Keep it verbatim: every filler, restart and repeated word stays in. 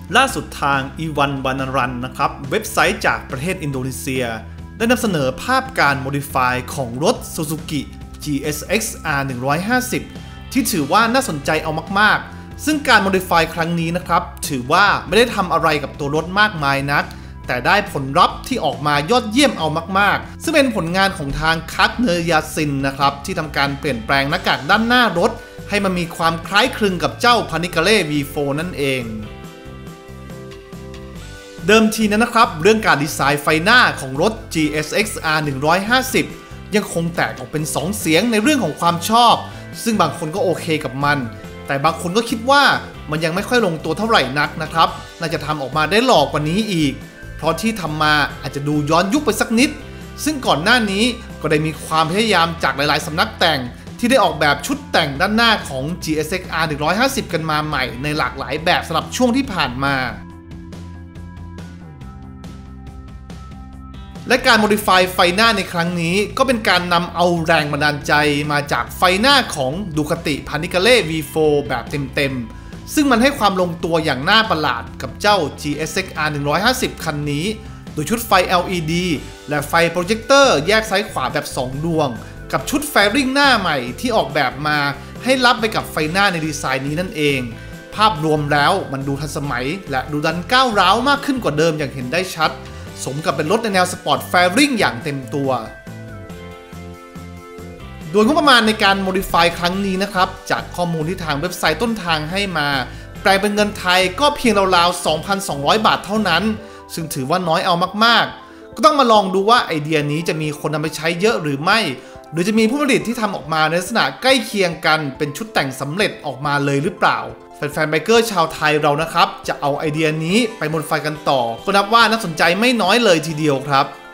ล่าสุดทางอีวันบานารันนะครับเว็บไซต์จากประเทศอินโดนีเซียได้นำเสนอภาพการโมดิฟายของรถ Suzuki จี เอส เอ็กซ์ อาร์ หนึ่งร้อยห้าสิบ ที่ถือว่าน่าสนใจเอามากๆซึ่งการโมดิฟายครั้งนี้นะครับถือว่าไม่ได้ทำอะไรกับตัวรถมากมายนักแต่ได้ผลลัพธ์ที่ออกมายอดเยี่ยมเอามากๆซึ่งเป็นผลงานของทางคัตเนยาซินนะครับที่ทำการเปลี่ยนแปลงหน้ากากด้านหน้ารถให้มันมีความคล้ายคลึงกับเจ้า Panigale วี โฟร์ นั่นเองเดิมทีนั้นนะครับเรื่องการดีไซน์ไฟหน้าของรถ จี เอส เอ็กซ์ อาร์ หนึ่งร้อยห้าสิบ ยังคงแตกออกเป็นสองเสียงในเรื่องของความชอบซึ่งบางคนก็โอเคกับมันแต่บางคนก็คิดว่ามันยังไม่ค่อยลงตัวเท่าไหร่นักนะครับน่าจะทำออกมาได้หล่อกว่านี้อีกเพราะที่ทำมาอาจจะดูย้อนยุคไปสักนิดซึ่งก่อนหน้านี้ก็ได้มีความพยายามจากหลายๆสำนักแต่งที่ได้ออกแบบชุดแต่งด้านหน้าของ จี เอส เอ็กซ์ อาร์ หนึ่งร้อยห้าสิบ กันมาใหม่ในหลากหลายแบบสำหรับช่วงที่ผ่านมาและการโมดิฟายไฟหน้าในครั้งนี้ก็เป็นการนำเอาแรงบันดาลใจมาจากไฟหน้าของ Ducati Panigale วี โฟร์ แบบเต็มๆซึ่งมันให้ความลงตัวอย่างน่าประหลาดกับเจ้า จี เอส เอ็กซ์ อาร์ หนึ่งร้อยห้าสิบ คันนี้โดยชุดไฟ แอล อี ดี และไฟโปรเจคเตอร์แยกซ้ายขวาแบบสองดวงกับชุดแฟริ่งหน้าใหม่ที่ออกแบบมาให้รับไปกับไฟหน้าในดีไซน์นี้นั่นเองภาพรวมแล้วมันดูทันสมัยและดูดันก้าวร้าวมากขึ้นกว่าเดิมอย่างเห็นได้ชัดสมกับเป็นรถในแนวสปอร์ตแฟริ่งอย่างเต็มตัวโดยงบประมาณในการโมดิฟายครั้งนี้นะครับจากข้อมูลที่ทางเว็บไซต์ต้นทางให้มาแปลเป็นเงินไทยก็เพียงราวๆ สองพันสองร้อย บาทเท่านั้นซึ่งถือว่าน้อยเอามากๆก็ต้องมาลองดูว่าไอเดียนี้จะมีคนนำไปใช้เยอะหรือไม่หรือจะมีผู้ผลิตที่ทำออกมาในลักษณะใกล้เคียงกันเป็นชุดแต่งสำเร็จออกมาเลยหรือเปล่าแฟนๆไบเกอร์ชาวไทยเรานะครับจะเอาไอเดียนี้ไปโมดิฟายกันต่อก็นับว่าน่าสนใจไม่น้อยเลยทีเดียวครับ